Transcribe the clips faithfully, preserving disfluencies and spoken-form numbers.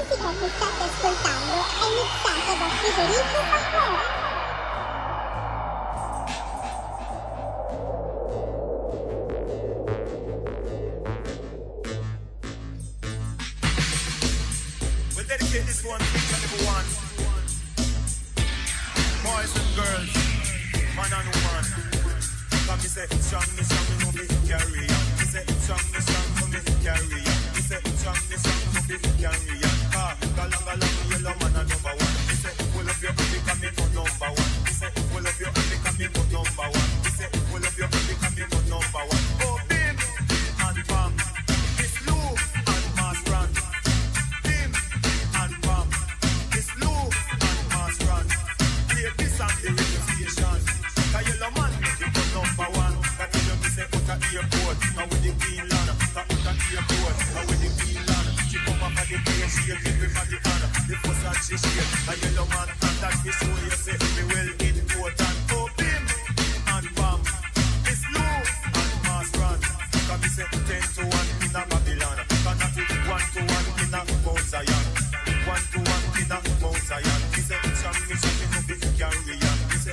musica che state ascoltando è mixata da Federico Pacco. Dedicate this one to everyone. Boys and girls, man and woman. Come me say, strong me strong me no be carry on. Me say, strong me strong me no be carry on. Me say, strong me strong me no be carry on. Ah, galang galang yellow man a number one. Me say, pull up your hand because me go number one. Me say, pull up your hand because me go number one. Me say, pull up your hand because me go number one. Oh, bim and bam, it's Lou and Mass Brand. The radio station, the yellow man make it go number one. That tell you me say put a airport, and with the green land, that put a airport, and with the green land. She come up at the place, she give me for the honor. The first and she shake, the yellow man, and that we show you say me well important. Oh, bim and bam, it's Lou and Mass Brand. Can me say ten to one in a Babylon, can I take one to one in a Mount Zion, one to one in a Mount Zion. He say it's a me say me no be carry on. He say.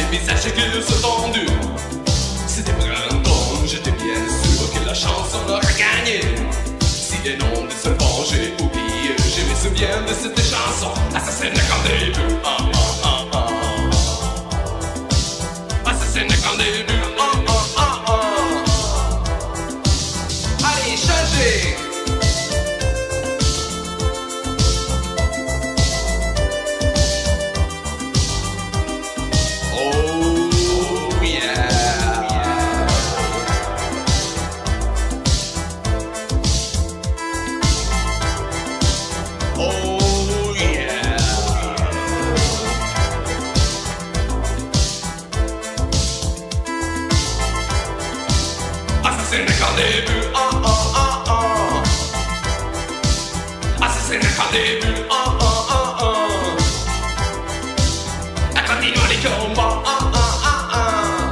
les visages qui se tendus. C'était printemps, j'étais bien sûr que la chanson aurait gagné. Si les noms de ce vent j'ai oublié, je me souviens de cette chanson. Assassin quand début, ah ah ah ah. Assassin quand début, ah ah ah ah. Allez, changez. Début, ah ah ah ah. Assassin quand début, ah ah ah ah. Elle continue les combats, ah ah ah ah.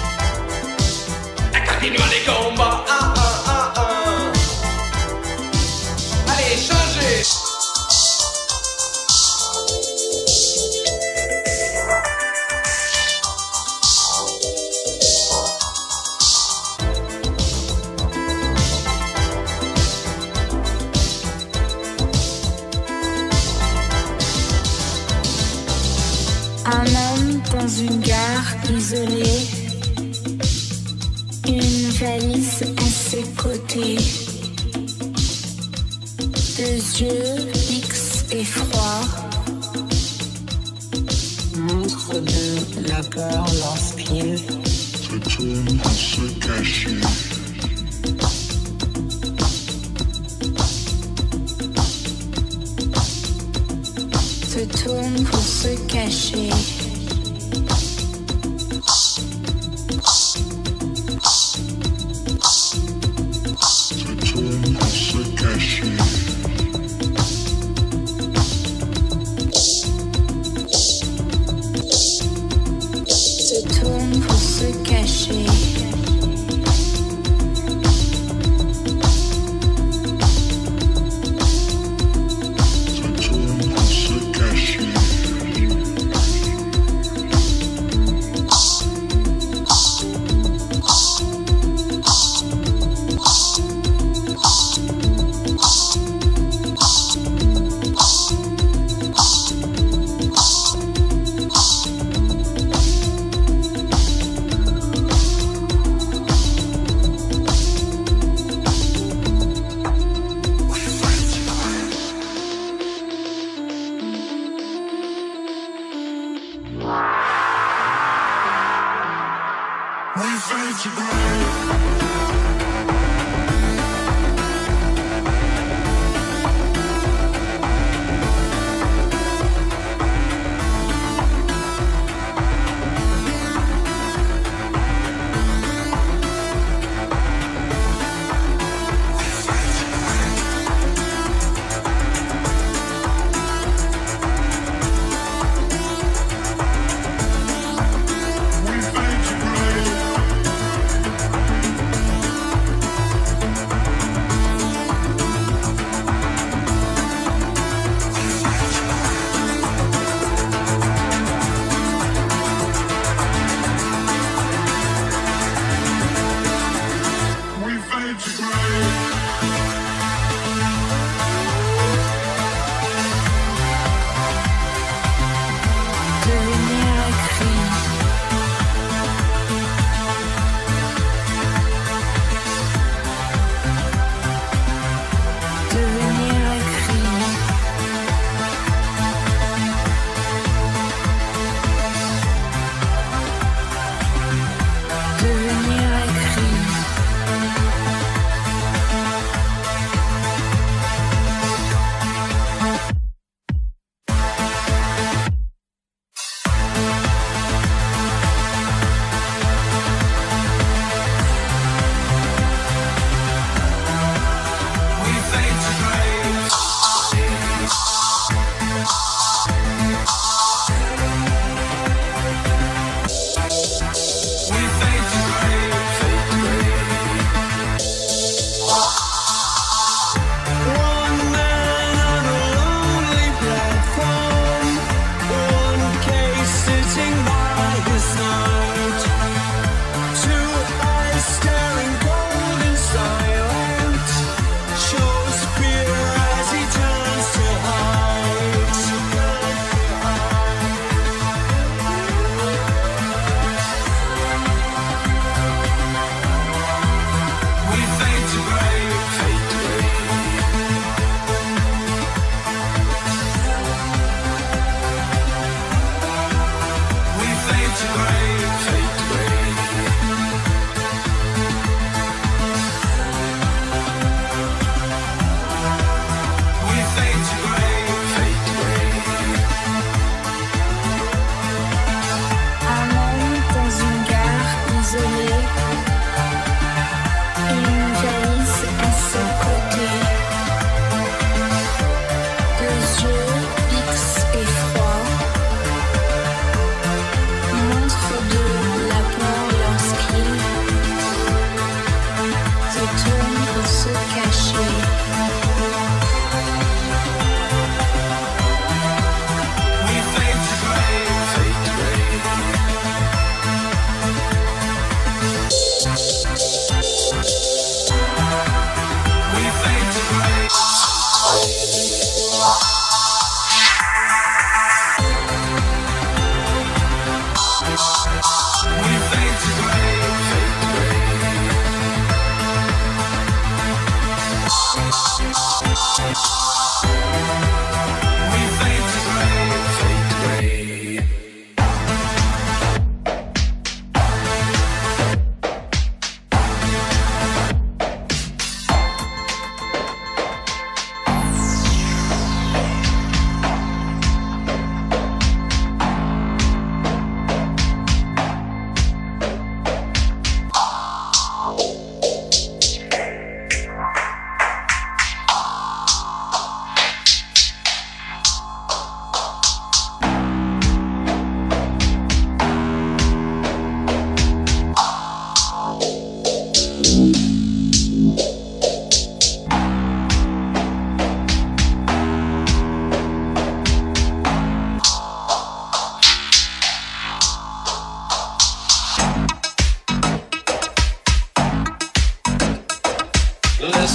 Elle continue les combats, ah ah ah ah. Allez, changez. Un homme dans une gare isolée, une valise à ses côtés, deux yeux fixes et froids, montre de la peur lorsqu'il se tourne pour se cacher. Se tourne pour se cacher. Se tourne pour se cacher. Se tourne pour se cacher.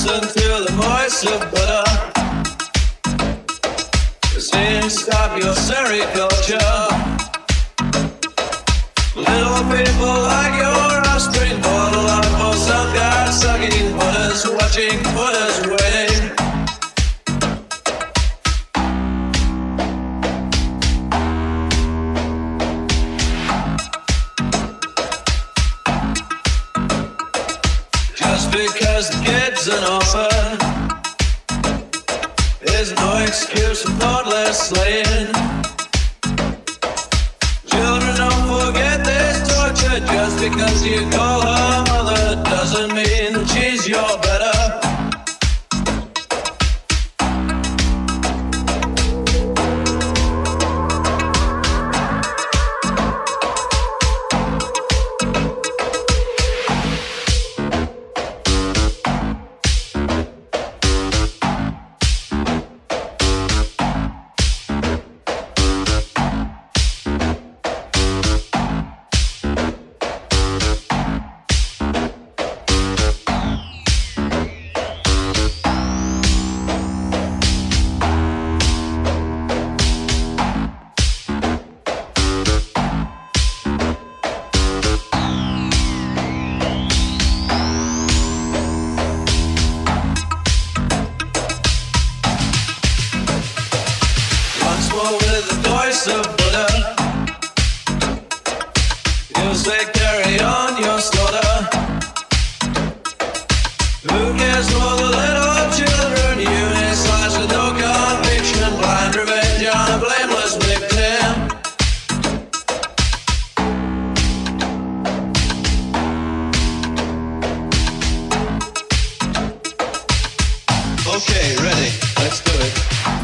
Listen to the voice of Buddha. Sing, stop your sericulture. Little people like your offspring, for the love for some God, sucking Buddhas, watching Buddhas waiting. Just because the kid's an orphan is no excuse for thoughtless slaying. Children, don't forget this torture. Just because you call her mother doesn't mean that she's your better. With the voice of Buddha, you say carry on your slaughter. Who cares for the little children? You may slash with no conviction, blind revenge on a blameless victim. Okay, ready, let's do it.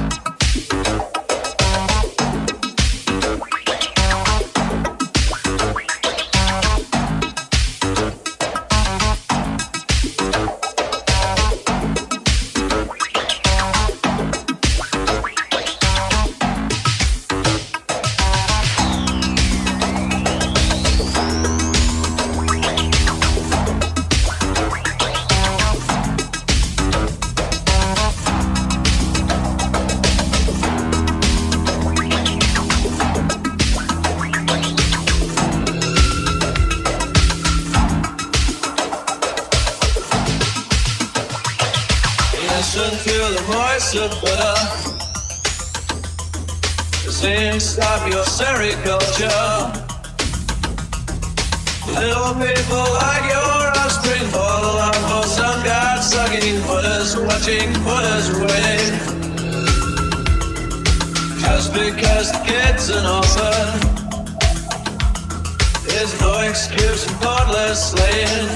Listen to the voice of Buddha. Sing, stop your sericulture. Little people like your offspring, for the love for some God, sucking Buddhas, watching Buddhas waiting. Just because the kid's an orphan is no excuse for thoughtless slaying.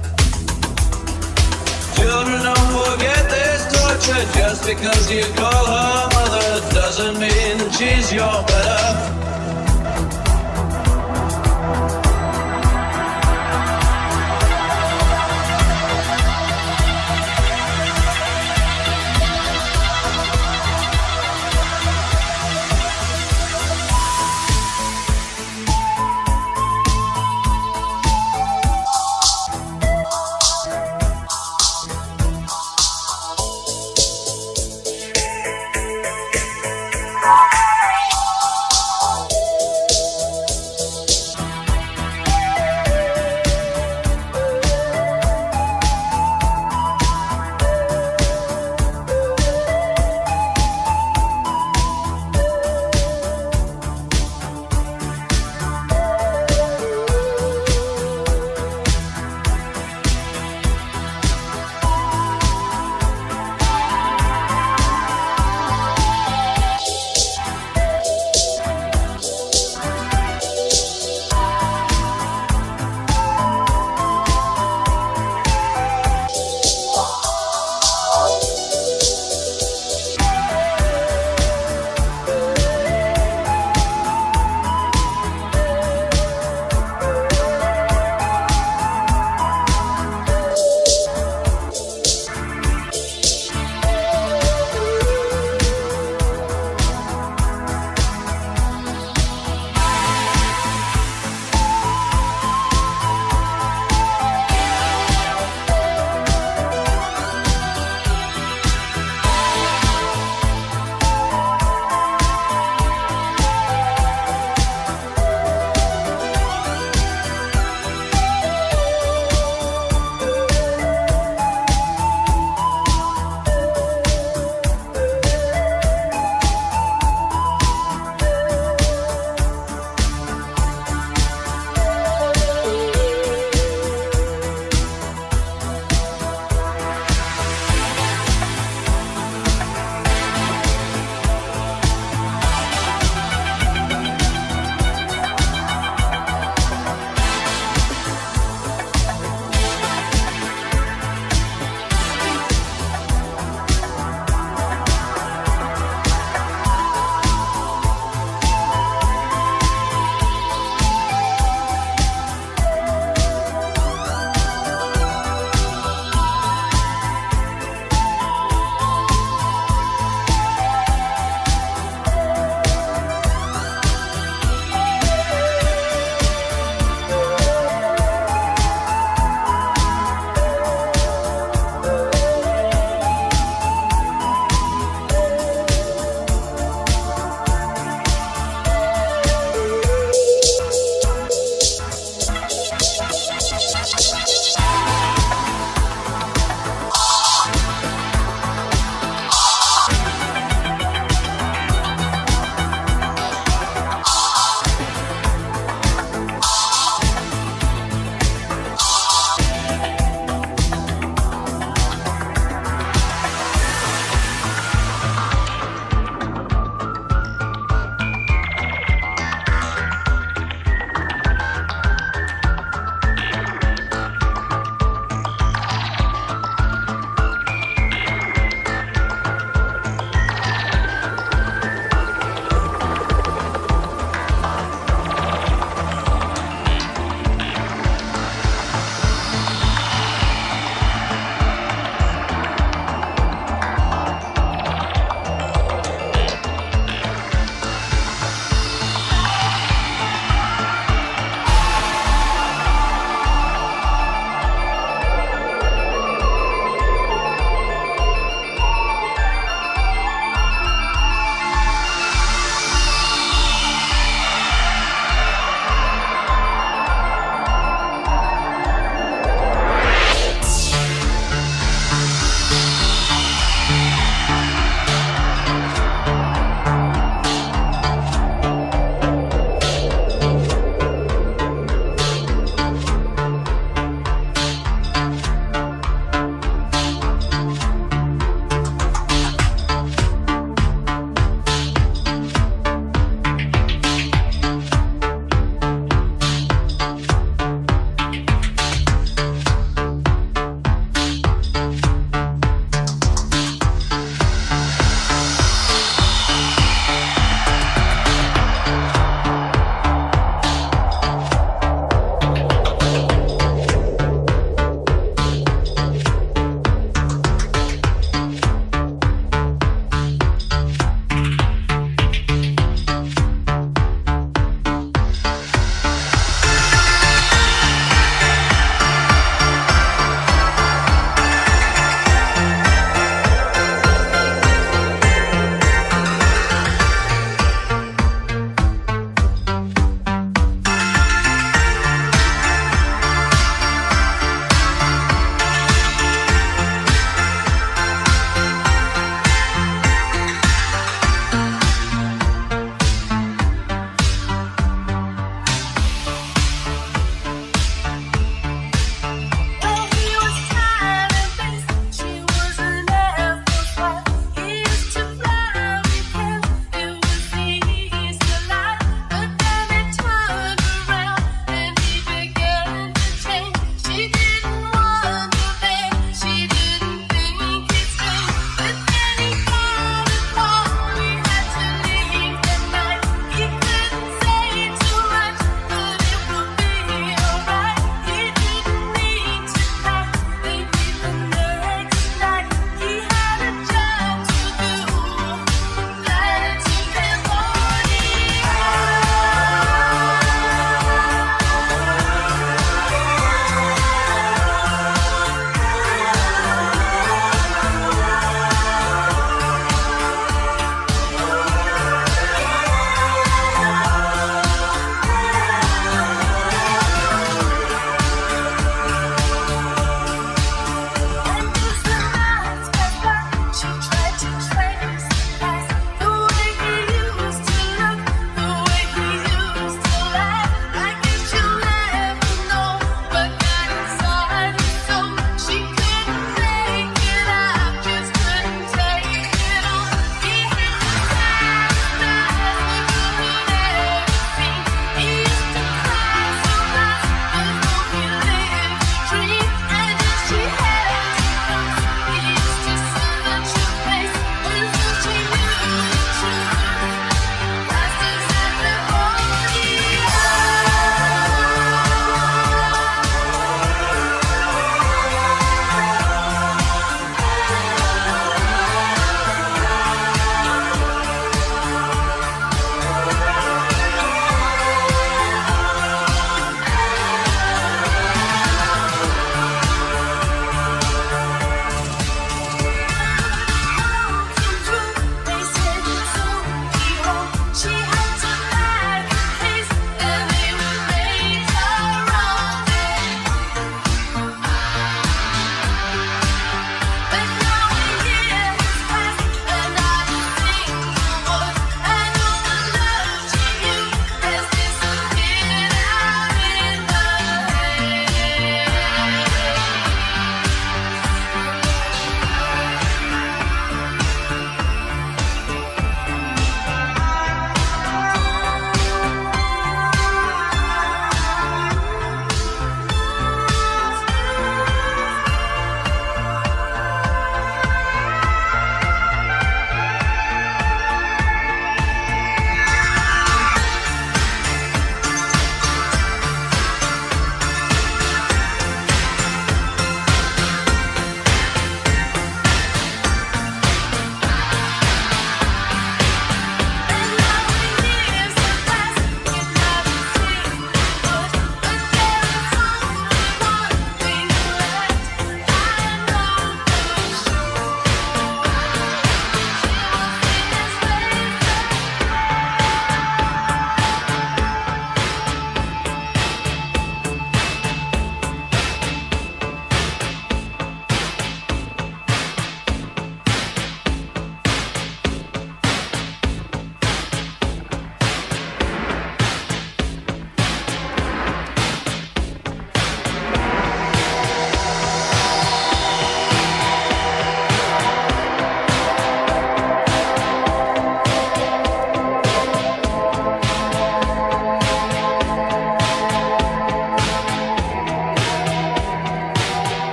Children, don't forget this torture. Just because you call her mother doesn't mean that she's your better.